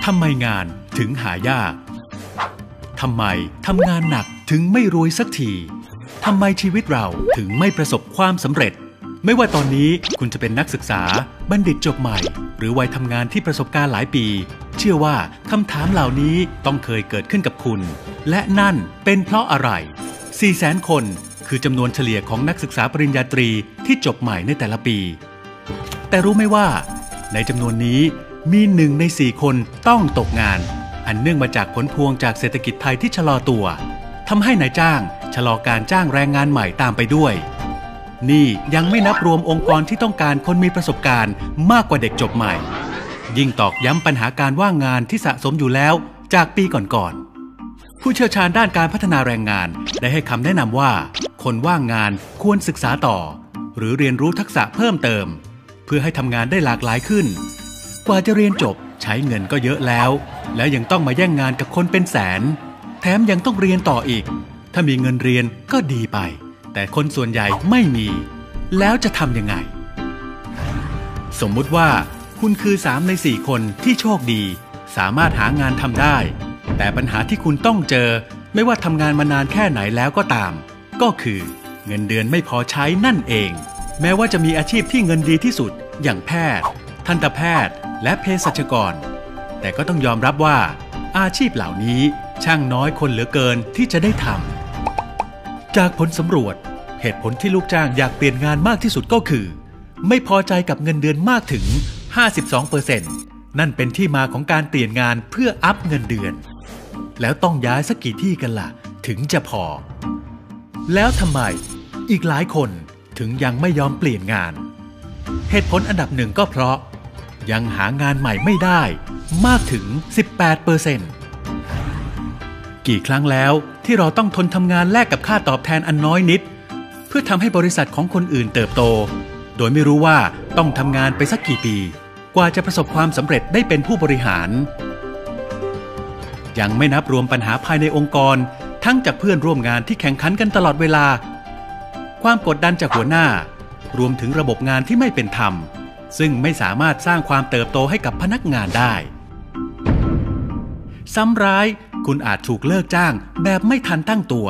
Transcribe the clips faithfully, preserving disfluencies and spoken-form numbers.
ทำไมงานถึงหายากทำไมทำงานหนักถึงไม่รวยสักทีทำไมชีวิตเราถึงไม่ประสบความสำเร็จไม่ว่าตอนนี้คุณจะเป็นนักศึกษาบัณฑิตจบใหม่หรือวัยทำงานที่ประสบการณ์หลายปีเชื่อว่าคำถามเหล่านี้ต้องเคยเกิดขึ้นกับคุณและนั่นเป็นเพราะอะไร สี่แสน คนคือจำนวนเฉลี่ยของนักศึกษาปริญญาตรีที่จบใหม่ในแต่ละปีแต่รู้ไหมว่าในจำนวนนี้มีหนึ่งในสี่คนต้องตกงานอันเนื่องมาจากผลพวงจากเศรษฐกิจไทยที่ชะลอตัวทำให้นายจ้างชะลอการจ้างแรงงานใหม่ตามไปด้วยนี่ยังไม่นับรวมองค์กรที่ต้องการคนมีประสบการณ์มากกว่าเด็กจบใหม่ยิ่งตอกย้ำปัญหาการว่างงานที่สะสมอยู่แล้วจากปีก่อนๆผู้เชี่ยวชาญด้านการพัฒนาแรงงานได้ให้คำแนะนำว่าคนว่างงานควรศึกษาต่อหรือเรียนรู้ทักษะเพิ่มเติมเพื่อให้ทำงานได้หลากหลายขึ้นกว่าจะเรียนจบใช้เงินก็เยอะแล้วแล้วยังต้องมาแย่งงานกับคนเป็นแสนแถมยังต้องเรียนต่ออีกถ้ามีเงินเรียนก็ดีไปแต่คนส่วนใหญ่ไม่มีแล้วจะทำยังไงสมมุติว่าคุณคือสามในสี่คนที่โชคดีสามารถหางานทำได้แต่ปัญหาที่คุณต้องเจอไม่ว่าทำงานมานานแค่ไหนแล้วก็ตามก็คือเงินเดือนไม่พอใช้นั่นเองแม้ว่าจะมีอาชีพที่เงินดีที่สุดอย่างแพทย์ทันตแพทย์และเภสัชกรแต่ก็ต้องยอมรับว่าอาชีพเหล่านี้ช่างน้อยคนเหลือเกินที่จะได้ทำจากผลสำรวจเหตุผลที่ลูกจ้างอยากเปลี่ยนงานมากที่สุดก็คือไม่พอใจกับเงินเดือนมากถึง ห้าสิบสองเปอร์เซ็นต์ นั่นเป็นที่มาของการเปลี่ยนงานเพื่ออัพเงินเดือนแล้วต้องย้ายสักกี่ที่กันล่ะถึงจะพอแล้วทำไมอีกหลายคนถึงยังไม่ยอมเปลี่ยนงานเหตุผลอันดับหนึ่งก็เพราะยังหางานใหม่ไม่ได้มากถึง สิบแปดเปอร์เซ็นต์ กี่ครั้งแล้วที่เราต้องทนทำงานแลกกับค่าตอบแทนอันน้อยนิดเพื่อทำให้บริษัทของคนอื่นเติบโตโดยไม่รู้ว่าต้องทำงานไปสักกี่ปีกว่าจะประสบความสำเร็จได้เป็นผู้บริหารยังไม่นับรวมปัญหาภายในองค์กรทั้งจากเพื่อนร่วมงานที่แข่งขันกันตลอดเวลาความกดดันจากหัวหน้ารวมถึงระบบงานที่ไม่เป็นธรรมซึ่งไม่สามารถสร้างความเติบโตให้กับพนักงานได้ซ้ำร้ายคุณอาจถูกเลิกจ้างแบบไม่ทันตั้งตัว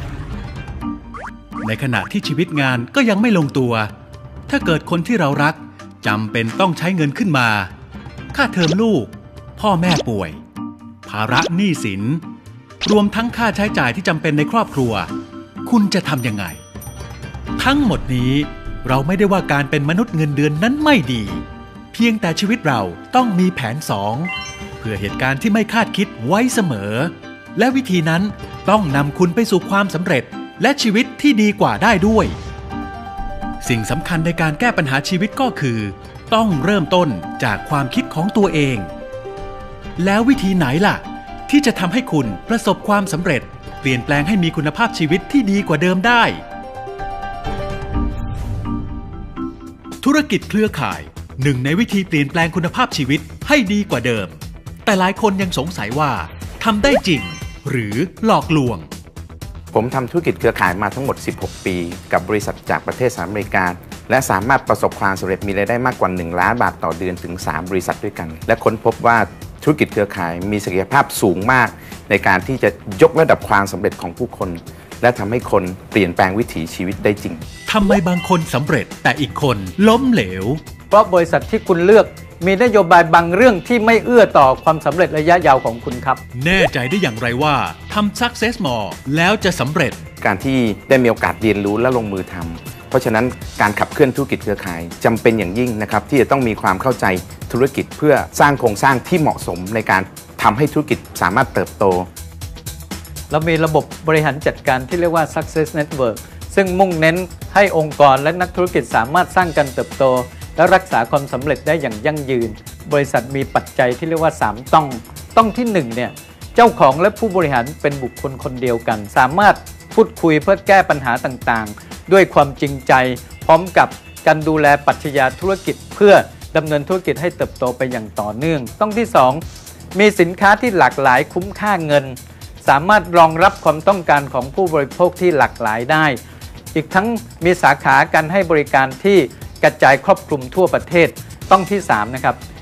ในขณะที่ชีวิตงานก็ยังไม่ลงตัวถ้าเกิดคนที่เรารักจำเป็นต้องใช้เงินขึ้นมาค่าเทอมลูกพ่อแม่ป่วยภาระหนี้สินรวมทั้งค่าใช้จ่ายที่จำเป็นในครอบครัวคุณจะทำยังไงทั้งหมดนี้เราไม่ได้ว่าการเป็นมนุษย์เงินเดือนนั้นไม่ดีเพียงแต่ชีวิตเราต้องมีแผนสองเพื่อเหตุการณ์ที่ไม่คาดคิดไว้เสมอและวิธีนั้นต้องนำคุณไปสู่ความสำเร็จและชีวิตที่ดีกว่าได้ด้วยสิ่งสำคัญในการแก้ปัญหาชีวิตก็คือต้องเริ่มต้นจากความคิดของตัวเองแล้ววิธีไหนล่ะที่จะทำให้คุณประสบความสำเร็จเปลี่ยนแปลงให้มีคุณภาพชีวิตที่ดีกว่าเดิมได้ธุรกิจเครือข่ายหนึ่งในวิธีเปลี่ยนแปลงคุณภาพชีวิตให้ดีกว่าเดิมแต่หลายคนยังสงสัยว่าทำได้จริงหรือหลอกลวงผมทำธุรกิจเครือข่ายมาทั้งหมดสิบหกปีกับบริษัทจากประเทศสหรัฐอเมริกาและสามารถประสบความสำเร็จมีรายได้มากกว่าหนึ่งล้านบาทต่อเดือนถึงสามบริษัทด้วยกันและค้นพบว่าธุรกิจเครือข่ายมีศักยภาพสูงมากในการที่จะยกระดับความสำเร็จของผู้คนและทำให้คนเปลี่ยนแปลงวิถีชีวิตได้จริงทำไมบางคนสำเร็จแต่อีกคนล้มเหลวเพราะบริษัทที่คุณเลือกมีนโยบายบางเรื่องที่ไม่เอื้อต่อความสำเร็จระยะยาวของคุณครับแน่ใจได้อย่างไรว่าทำ Success More แล้วจะสำเร็จการที่ได้มีโอกาสเรียนรู้และลงมือทำเพราะฉะนั้นการขับเคลื่อนธุรกิจเครือข่ายจำเป็นอย่างยิ่งนะครับที่จะต้องมีความเข้าใจธุรกิจเพื่อสร้างโครงสร้างที่เหมาะสมในการทำให้ธุรกิจสามารถเติบโตเรามีระบบบริหารจัดการที่เรียกว่า Success Network ซึ่งมุ่งเน้นให้องค์กรและนักธุรกิจสามารถสร้างการเติบโตและรักษาความสำเร็จได้อย่างยั่งยืนบริษัทมีปัจจัยที่เรียกว่าสามต้องต้องที่หนึ่งเนี่ยเจ้าของและผู้บริหารเป็นบุคคลคนเดียวกันสามารถพูดคุยเพื่อแก้ปัญหาต่างๆด้วยความจริงใจพร้อมกับการดูแลปรัชญาธุรกิจเพื่อดำเนินธุรกิจให้เติบโตไปอย่างต่อเนื่องต้องที่สองมีสินค้าที่หลากหลายคุ้มค่าเงินสามารถรองรับความต้องการของผู้บริโภคที่หลากหลายได้อีกทั้งมีสาขาการให้บริการที่กระจายครอบคลุมทั่วประเทศต้องที่สามนะครับ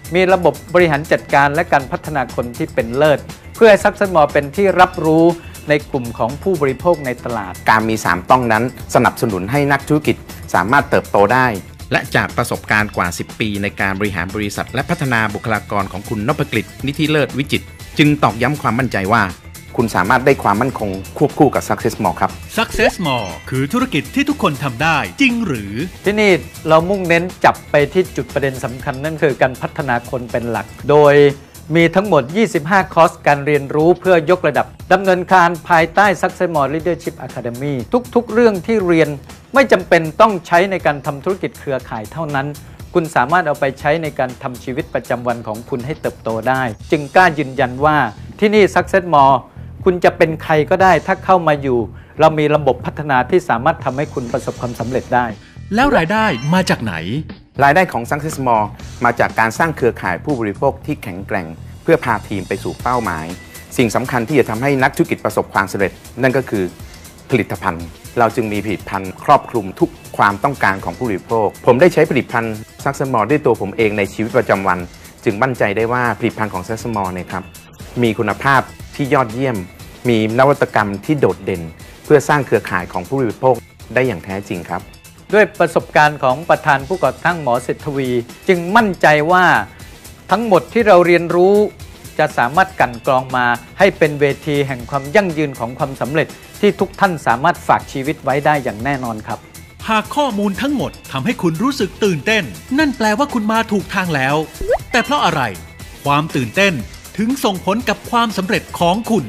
มีระบบบริหารจัดการและการพัฒนาคนที่เป็นเลิศเพื่อให้ Success More เป็นที่รับรู้ในกลุ่มของผู้บริโภคในตลาดการมีสามต้องนั้นสนับสนุนให้นักธุรกิจสามารถเติบโตได้และจากประสบการณ์กว่าสิบปีในการบริหารบริษัทและพัฒนาบุคลากรของคุณนพกฤษ นิธิเลิศวิจิตรจึงตอกย้ำความมั่นใจว่าคุณสามารถได้ความมั่นคงควบคู่กับ Success More ครับ Success More คือธุรกิจที่ทุกคนทำได้จริงหรือที่นี่เรามุ่งเน้นจับไปที่จุดประเด็นสำคัญนั่นคือการพัฒนาคนเป็นหลักโดยมีทั้งหมดยี่สิบห้าคอร์สการเรียนรู้เพื่อยกระดับดำเนินการภายใต้ Success More Leadership Academy ทุกๆเรื่องที่เรียนไม่จำเป็นต้องใช้ในการทำธุรกิจเครือข่ายเท่านั้นคุณสามารถเอาไปใช้ในการทำชีวิตประจำวันของคุณให้เติบโตได้จึงกล้ายืนยันว่าที่นี่ Success More คุณจะเป็นใครก็ได้ถ้าเข้ามาอยู่เรามีระบบพัฒนาที่สามารถทำให้คุณประสบความสำเร็จได้แล้วรายได้มาจากไหนรายได้ของ Success More มาจากการสร้างเครือข่ายผู้บริโภคที่แข็งแกร่งเพื่อพาทีมไปสู่เป้าหมายสิ่งสำคัญที่จะทำให้นักธุรกิจประสบความสำเร็จนั่นก็คือผลิตภัณฑ์เราจึงมีผลิตภัณฑ์ครอบคลุมทุกความต้องการของผู้บริโภคผมได้ใช้ผลิตภัณฑ์ Success More ด้วยตัวผมเองในชีวิตประจำวันจึงมั่นใจได้ว่าผลิตภัณฑ์ของ Success More เนี่ยครับมีคุณภาพที่ยอดเยี่ยมมีนวัตกรรมที่โดดเด่นเพื่อสร้างเครือข่ายของผู้บริโภคได้อย่างแท้จริงครับด้วยประสบการณ์ของประธานผู้ก่อตั้งหมอเศรษฐวีจึงมั่นใจว่าทั้งหมดที่เราเรียนรู้จะสามารถกลั่นกรองมาให้เป็นเวทีแห่งความยั่งยืนของความสำเร็จที่ทุกท่านสามารถฝากชีวิตไว้ได้อย่างแน่นอนครับหากข้อมูลทั้งหมดทำให้คุณรู้สึกตื่นเต้นนั่นแปลว่าคุณมาถูกทางแล้วแต่เพราะอะไรความตื่นเต้นถึงส่งผลกับความสำเร็จของคุณ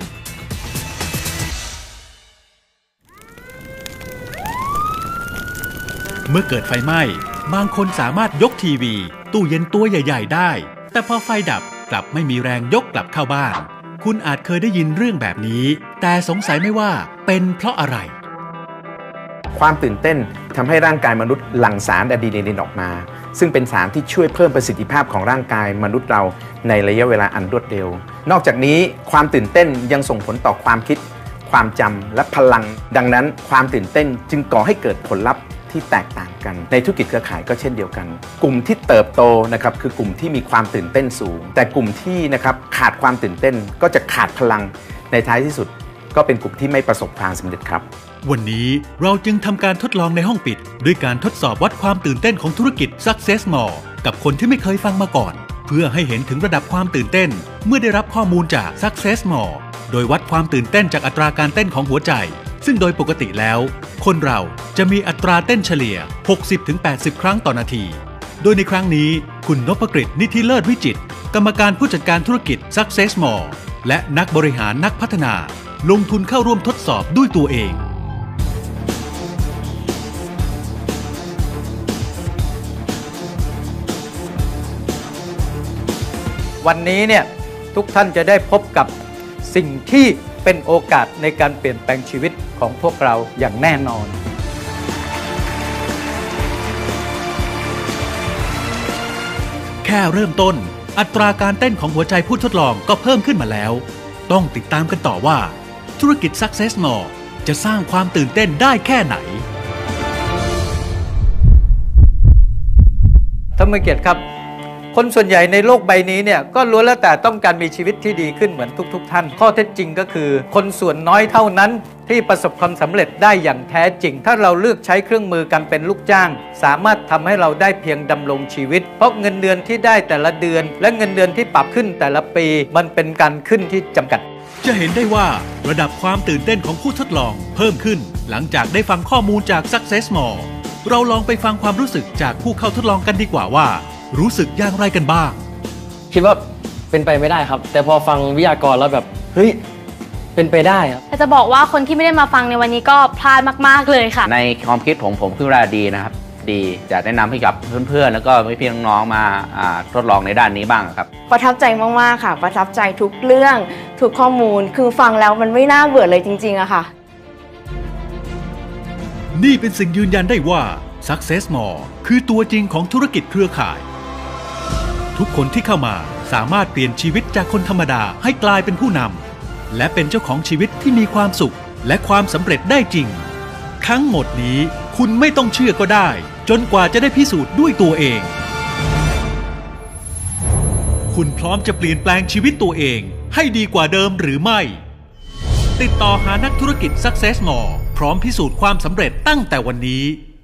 เมื่อเกิดไฟไหม้บางคนสามารถยกทีวีตู้เย็นตัวใหญ่ๆได้แต่พอไฟดับกลับไม่มีแรงยกกลับเข้าบ้านคุณอาจเคยได้ยินเรื่องแบบนี้แต่สงสัยไม่ว่าเป็นเพราะอะไรความตื่นเต้นทำให้ร่างกายมนุษย์หลั่งสารอะดรีนาลีนออกมาซึ่งเป็นสารที่ช่วยเพิ่มประสิทธิภาพของร่างกายมนุษย์เราในระยะเวลาอันรวดเร็วนอกจากนี้ความตื่นเต้นยังส่งผลต่อความคิดความจำและพลังดังนั้นความตื่นเต้นจึงก่อให้เกิดผลลัพธ์ที่แตกต่างกันในธุรกิจเครือข่ายก็เช่นเดียวกันกลุ่มที่เติบโตนะครับคือกลุ่มที่มีความตื่นเต้นสูงแต่กลุ่มที่นะครับขาดความตื่นเต้นก็จะขาดพลังในท้ายที่สุดก็เป็นกลุ่มที่ไม่ประสบความสำเร็จครับวันนี้เราจึงทำการทดลองในห้องปิดด้วยการทดสอบวัดความตื่นเต้นของธุรกิจ Success More กับคนที่ไม่เคยฟังมาก่อนเพื่อให้เห็นถึงระดับความตื่นเต้นเมื่อได้รับข้อมูลจาก Success More โดยวัดความตื่นเต้นจากอัตราการเต้นของหัวใจซึ่งโดยปกติแล้วคนเราจะมีอัตราเต้นเฉลี่ย หกสิบถึงแปดสิบ ครั้งต่อนาทีโดยในครั้งนี้คุณนพกฤษ นิธิเลิศวิจิตรกรรมการผู้จัดการธุรกิจ Success More และนักบริหารนักพัฒนาลงทุนเข้าร่วมทดสอบด้วยตัวเองวันนี้เนี่ยทุกท่านจะได้พบกับสิ่งที่เป็นโอกาสในการเปลี่ยนแปลงชีวิตของพวกเราอย่างแน่นอนแค่เริ่มต้นอัตราการเต้นของหัวใจผู้ทดลองก็เพิ่มขึ้นมาแล้วต้องติดตามกันต่อว่าธุรกิจ Success More จะสร้างความตื่นเต้นได้แค่ไหนท่านผู้เกียรติครับคนส่วนใหญ่ในโลกใบนี้เนี่ยก็ล้วนแล้วแต่ต้องการมีชีวิตที่ดีขึ้นเหมือนทุกๆท่านข้อเท็จจริงก็คือคนส่วนน้อยเท่านั้นที่ประสบความสำเร็จได้อย่างแท้จริงถ้าเราเลือกใช้เครื่องมือการเป็นลูกจ้างสามารถทำให้เราได้เพียงดำรงชีวิตเพราะเงินเดือนที่ได้แต่ละเดือนและเงินเดือนที่ปรับขึ้นแต่ละปีมันเป็นการขึ้นที่จำกัดจะเห็นได้ว่าระดับความตื่นเต้นของผู้ทดลองเพิ่มขึ้นหลังจากได้ฟังข้อมูลจาก Success More เราลองไปฟังความรู้สึกจากผู้เข้าทดลองกันดีกว่าว่ารู้สึกอย่างไรกันบ้างคิดว่าเป็นไปไม่ได้ครับแต่พอฟังวิทยากรแล้วแบบเฮ้ยเป็นไปได้ครับแต่จะบอกว่าคนที่ไม่ได้มาฟังในวันนี้ก็พลาดมากๆเลยค่ะในความคิดผมผมคิดว่าดีนะครับดีจะแนะนำให้กับเพื่อนๆแล้วก็พี่ๆน้องๆมาทดลองในด้านนี้บ้างครับประทับใจมากๆค่ะประทับใจทุกเรื่องทุกข้อมูลคือฟังแล้วมันไม่น่าเบื่อเลยจริงๆอะค่ะนี่เป็นสิ่งยืนยันได้ว่า Success More คือตัวจริงของธุรกิจเครือข่ายทุกคนที่เข้ามาสามารถเปลี่ยนชีวิตจากคนธรรมดาให้กลายเป็นผู้นำและเป็นเจ้าของชีวิตที่มีความสุขและความสำเร็จได้จริงทั้งหมดนี้คุณไม่ต้องเชื่อก็ได้จนกว่าจะได้พิสูจน์ด้วยตัวเองคุณพร้อมจะเปลี่ยนแปลงชีวิตตัวเองให้ดีกว่าเดิมหรือไม่ติดต่อหานักธุรกิจ Success More พร้อมพิสูจน์ความสำเร็จตั้งแต่วันนี้